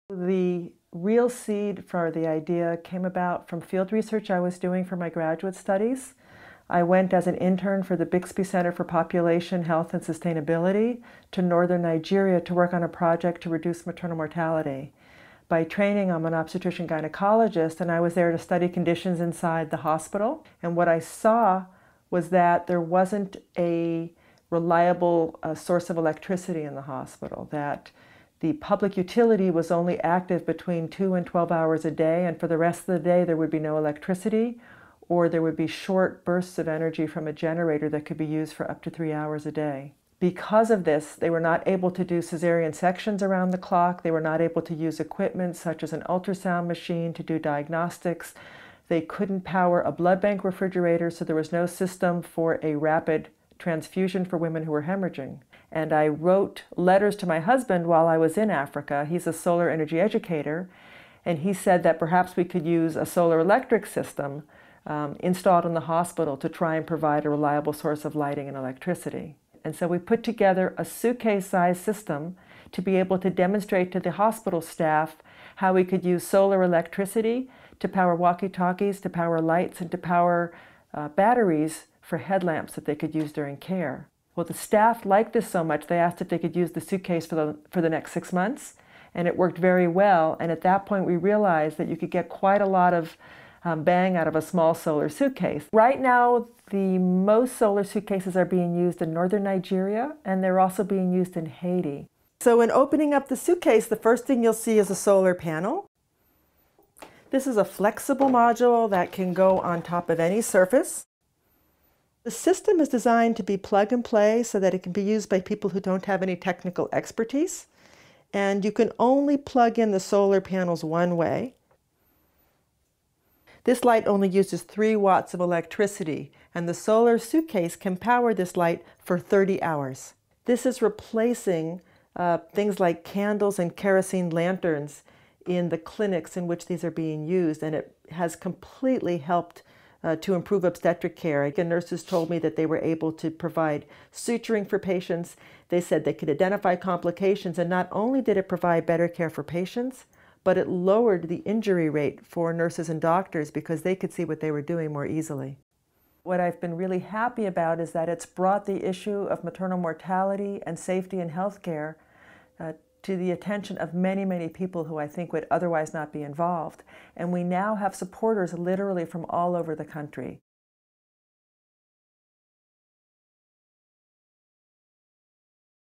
The real seed for the idea came about from field research I was doing for my graduate studies. I went as an intern for the Bixby Center for Population Health and Sustainability to northern Nigeria to work on a project to reduce maternal mortality. By training, I'm an obstetrician gynecologist, and I was there to study conditions inside the hospital. And what I saw was that there wasn't a reliable source of electricity in the hospital, that the public utility was only active between 2 and 12 hours a day, and for the rest of the day there would be no electricity, or there would be short bursts of energy from a generator that could be used for up to 3 hours a day. Because of this, they were not able to do cesarean sections around the clock. They were not able to use equipment such as an ultrasound machine to do diagnostics. They couldn't power a blood bank refrigerator, so there was no system for a rapid transfusion for women who were hemorrhaging. And I wrote letters to my husband while I was in Africa. He's a solar energy educator, and he said that perhaps we could use a solar electric system installed in the hospital to try and provide a reliable source of lighting and electricity. And so we put together a suitcase-sized system to be able to demonstrate to the hospital staff how we could use solar electricity to power walkie-talkies, to power lights, and to power batteries for headlamps that they could use during care. Well, the staff liked this so much, they asked if they could use the suitcase for the next 6 months, and it worked very well. And at that point, we realized that you could get quite a lot of bang out of a small solar suitcase. Right now, the most solar suitcases are being used in northern Nigeria, and they're also being used in Haiti. So in opening up the suitcase, the first thing you'll see is a solar panel. This is a flexible module that can go on top of any surface. The system is designed to be plug and play so that it can be used by people who don't have any technical expertise. And you can only plug in the solar panels one way. This light only uses 3 watts of electricity, and the solar suitcase can power this light for 30 hours. This is replacing things like candles and kerosene lanterns in the clinics in which these are being used, and it has completely helped to improve obstetric care. Again, nurses told me that they were able to provide suturing for patients. They said they could identify complications, and not only did it provide better care for patients, but it lowered the injury rate for nurses and doctors because they could see what they were doing more easily. What I've been really happy about is that it's brought the issue of maternal mortality and safety in healthcare to the attention of many, many people who I think would otherwise not be involved. And we now have supporters literally from all over the country.